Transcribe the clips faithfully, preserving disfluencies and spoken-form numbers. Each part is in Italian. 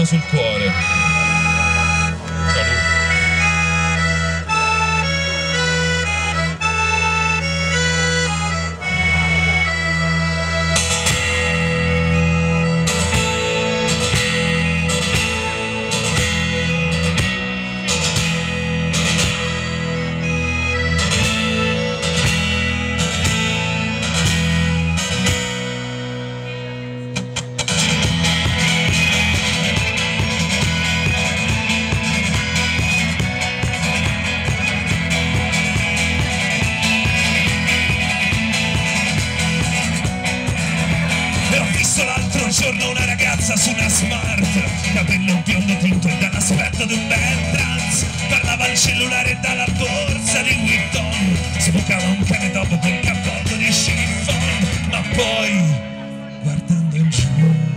mano sul cuore. L'altro giorno una ragazza su una smart, capello biondo tinto e dall'aspetto di un bel trans, parlava al cellulare e dalla borsa di Vuitton, sbucava un cane dopo quel cappotto di chiffon, ma poi guardando in giù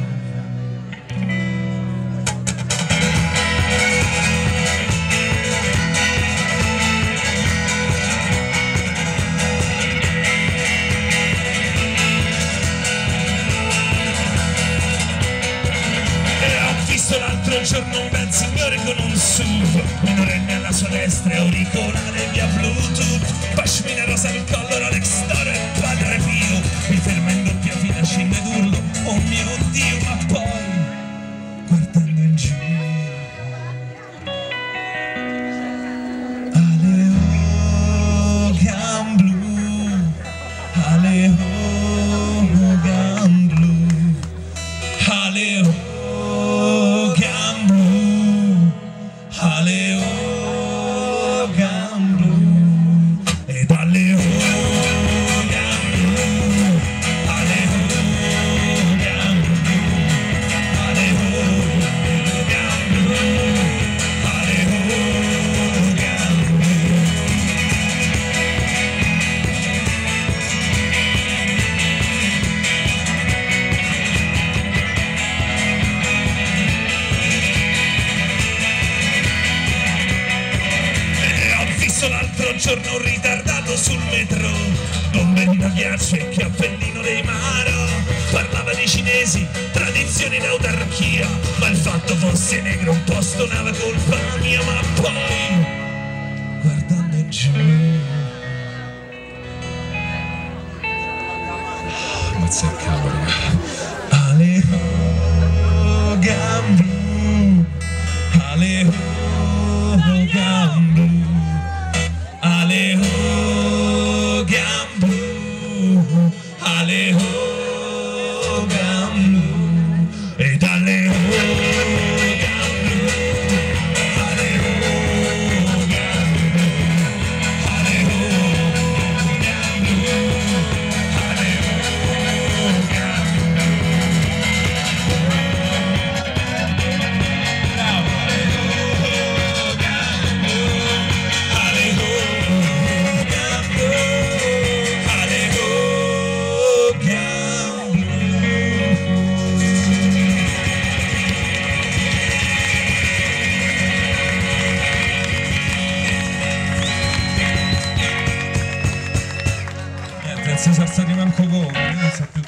l'altro giorno un bel signore con un S U V, minorenne alla sua destra e auricolare via Bluetooth, pashmina rosa al collo, Rolex d'oro e Padre Pio, mi ferma in doppia fila, scende ed urlo, oh mio Dio, ma poi guardando in giù alle Hogan blu, alle Hogan blu, alle Hogan alle Hogan blu e dalle Hogan blu alle Hogan blu alle Hogan blu alle Hogan blu. L'altro giorno un ritardato sul metro, bomberino ghiaccio e cappellino dei Maro, parlava di cinesi, tradizioni ed autarchia, ma il fatto fosse negro un po' stonava colpa mia, ma poi guardando in giù Mazza il cavolo. alle Hogan blu, alle Hogan blu, alle Hogan blu, alle Hogan blu e dalle Hogan blu, alle Hogan blu, alle Hogan blu, alle Hogan blu. Non si sa stare manco come, non sa più